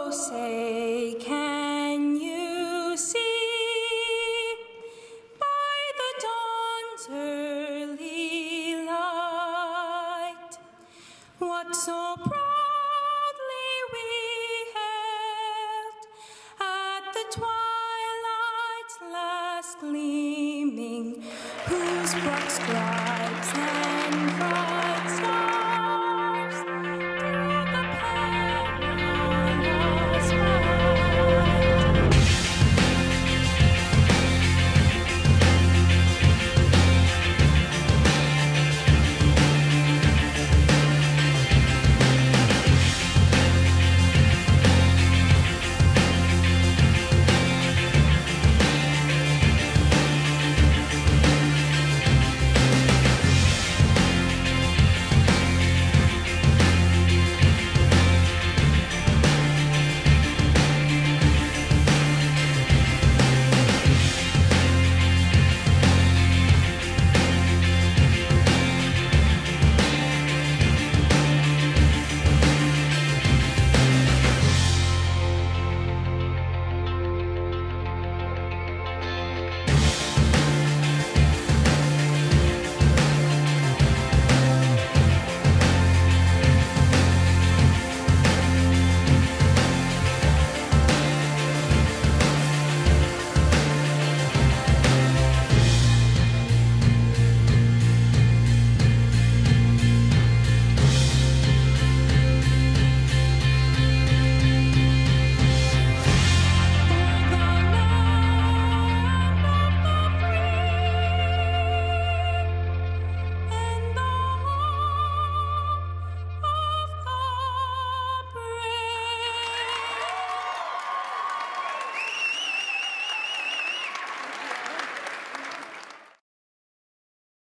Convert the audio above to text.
say, can you see by the dawn's early light what so proudly we hailed at the twilight's last gleaming, whose broad stripes